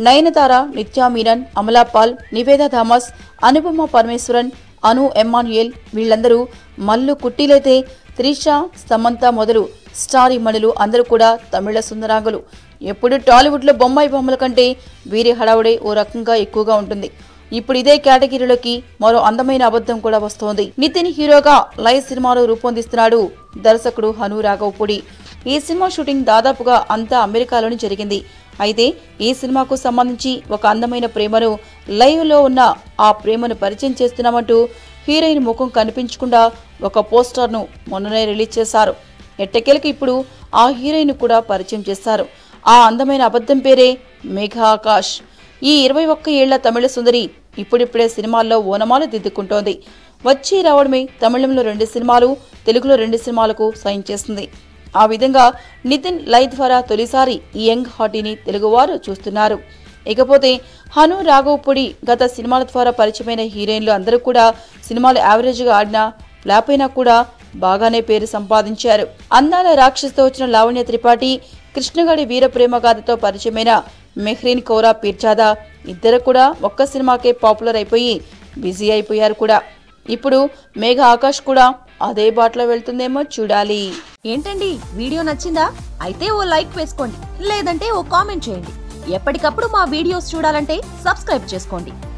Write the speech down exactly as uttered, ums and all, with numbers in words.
నయనతార, నిత్యా మీనన్, అమలాపాల్, నివేదా థామస్, అనుపమ పరమేశ్వరన్, అను ఎమ్మాన్యుయల్ వీళ్లందరూ మల్లు కుట్టిలైతే త్రిష, సమంత మొదలు స్టార్ ఇమ్మనులు అందరూ కూడా తమిళ సుందరాంగులు. ఎప్పుడు టాలీవుడ్ లో బొమ్మాయి బొమ్మల కంటే వీరి హడావుడే ఓ రకంగా ఎక్కువగా ఉంటుంది. ఇప్పుడు ఇదే కేటగిరీలోకి మరో అందమైన అబద్ధం కూడా వస్తోంది. నితిన్ హీరోగా లైవ్ సినిమాలు రూపొందిస్తున్నాడు దర్శకుడు హను రాఘవపూడి. ఈ సినిమా షూటింగ్ దాదాపుగా అంతా అమెరికాలోనే జరిగింది. అయితే ఈ సినిమాకు సంబంధించి ఒక అందమైన ప్రేమను లైవ్ లో ఉన్న ఆ ప్రేమను పరిచయం చేస్తున్నామంటూ హీరోయిన్ ముఖం కనిపించకుండా ఒక పోస్టర్ ను మొన్ననే రిలీజ్ చేశారు. ఎట్టకేలకు ఇప్పుడు ఆ హీరోయిన్ కూడా పరిచయం చేశారు. ఆ అందమైన అబద్ధం పేరే మేఘా ఆకాష్. ఈ ఇరవై ఒక్క ఏళ్ల తమిళ సుందరి ఇప్పుడిప్పుడే సినిమాల్లో ఓనమాలు దిద్దుకుంటోంది. వచ్చి రావడమే తమిళంలో రెండు సినిమాలు, తెలుగులో రెండు సినిమాలకు సైన్ చేస్తుంది. ఆ విధంగా నితిన్ లైవ్ ద్వారా తొలిసారి ఈ యంగ్ హాటీని తెలుగువారు చూస్తున్నారు. ఇకపోతే హను రాఘవపూడి గత సినిమాల ద్వారా పరిచయమైన హీరోయిన్లు అందరూ కూడా సినిమాలు యావరేజ్ గా ఆడినా ఫ్లాప్ అయినా కూడా బాగానే పేరు సంపాదించారు. అందాల రాక్షసుతో వచ్చిన లావణ్య త్రిపాఠి, కృష్ణగాడి వీర ప్రేమ గాథతో పరిచయమైన మెహ్రీన్ కౌరా పీర్జాదా ఇద్దరు కూడా ఒక్క సినిమాకే పాపులర్ అయిపోయి బిజీ అయిపోయారు కూడా. ఇప్పుడు మేఘా ఆకాష్ కూడా అదే బాటలో వెళ్తుందేమో చూడాలి. ఏంటండి వీడియో నచ్చిందా? అయితే ఓ లైక్ వేసుకోండి, లేదంటే ఓ కామెంట్ చేయండి. ఎప్పటికప్పుడు మా వీడియోస్ చూడాలంటే సబ్స్క్రైబ్ చేసుకోండి.